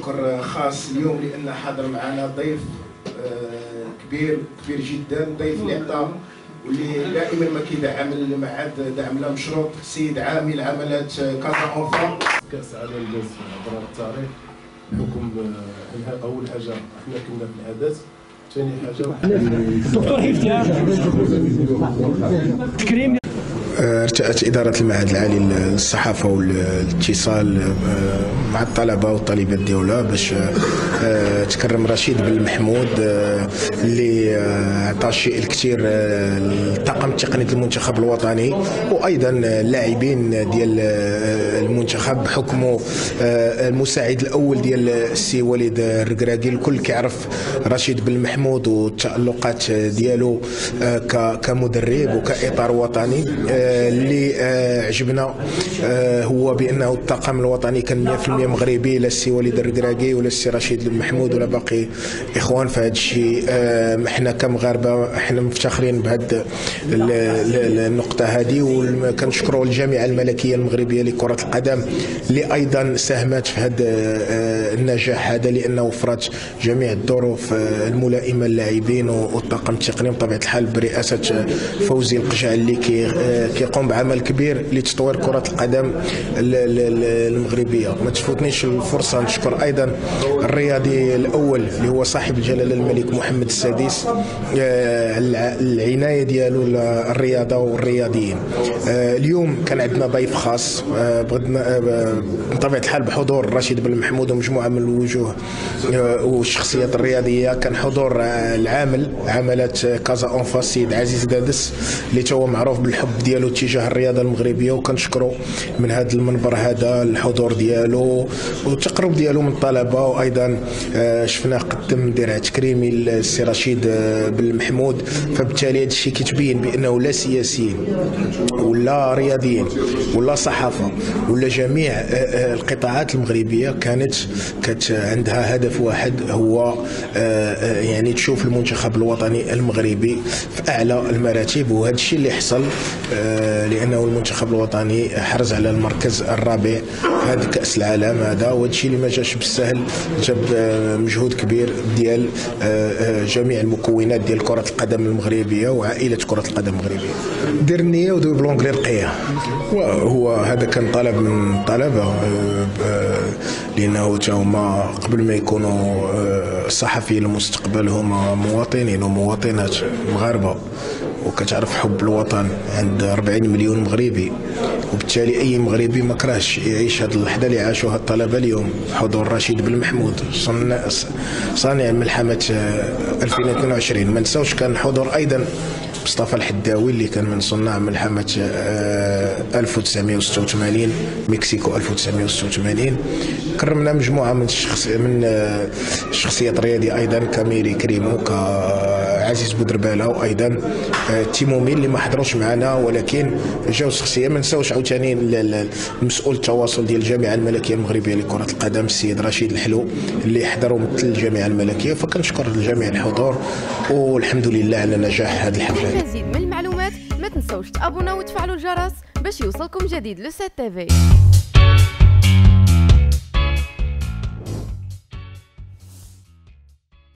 شكر خاص اليوم لان حاضر معنا ضيف كبير جدا، ضيف اللي عطى واللي دائما ما كيدعم المعهد دعم لا مشروط، السيد عامل عملات كازا اونفا. كاس عالم داز عبر التاريخ بحكم اول حاجه حنا كنا في العادات، ثاني حاجه دكتور حفظ تكريم. ارتأت إدارة المعهد العالي للصحافة والاتصال مع الطلبة والطالبات ديالها باش تكرم رشيد بن محمود اللي عطى الشيء الكثير للطاقم التقني المنتخب الوطني وايضا اللاعبين ديال المنتخب بحكمه المساعد الاول ديال السي وليد الركراكي. الكل كيعرف رشيد بن محمود والتألقات ديالو كمدرب وكإطار وطني. اللي عجبنا هو بانه الطاقم الوطني كان 100% مغربي، لا السي وليد الركراكي ولا السي رشيد بن محمود ولا باقي اخوان في هذا الشيء. احنا كمغاربه احنا مفتخرين بهذه النقطه هذه، وكنشكروا الجامعه الملكيه المغربيه لكره القدم اللي ايضا ساهمت في هذا النجاح هذا، لانه وفرت جميع الظروف الملائمه للاعبين والطاقم التقني بطبيعه الحال برئاسه فوزي القجع اللي كيقوم بعمل كبير لتطوير كرة القدم المغربية. ما تفوتنيش الفرصة نشكر أيضا الرياضي الأول اللي هو صاحب الجلالة الملك محمد السادس، العناية ديالو للرياضة والرياضيين. اليوم كان عندنا ضيف خاص بطبيعة الحال بحضور رشيد بن محمود ومجموعة من الوجوه والشخصيات الرياضية. كان حضور العامل عملات كازا اونفا السيد عزيز دادس اللي هو معروف بالحب ديالو تجاه الرياضه المغربيه، وكنشكروا من هذا المنبر هذا الحضور ديالو والتقرب ديالو من الطلبه. وايضا شفناه قدم درع تكريمي للسي رشيد بن محمود، فبالتالي هذا الشيء كيتبين بانه لا سياسيين ولا رياضيين ولا صحافه ولا جميع القطاعات المغربيه كانت عندها هدف واحد، هو يعني تشوف المنتخب الوطني المغربي في اعلى المراتب. وهذا الشيء اللي حصل لانه المنتخب الوطني حرز على المركز الرابع هذا كاس العالم هذا، وهذا الشيء اللي ما جاش بالسهل، جاب مجهود كبير ديال جميع المكونات ديال كره القدم المغربيه وعائله كره القدم المغربيه. دير النيه ودوي بلونغلي رقيه، وهو هذا كان طلب من الطلبه لانه تا هما قبل ما يكونوا صحفيين المستقبل هما مواطنين ومواطنات مغاربه، وكتعرف حب الوطن عند 40 مليون مغربي، وبالتالي اي مغربي ما كرهش يعيش هذه اللحظه اللي عاشوها الطلبه اليوم. حضور رشيد بن محمود صانع ملحمه 2022. ما نساوش كان حضور ايضا مصطفى الحداوي اللي كان من صناع ملحمه 1986 مكسيكو 1986. كرمنا مجموعه من الشخصيات الرياضيه ايضا كميري كريمو كعزيز بودرباله، وايضا تيمومي اللي ما حضروش معنا ولكن جاو شخصيه. ما نساوش عاوتاني المسؤول التواصل ديال الجامعه الملكيه المغربيه لكره القدم السيد رشيد الحلو اللي حضروا مثل الجامعه الملكيه. فكنشكر الجميع الحضور والحمد لله على نجاح هذه الحفله. للمزيد من المعلومات ما تنسوش تابوناو وتفعلوا الجرس باش يوصلكم جديد لو 7 تي في.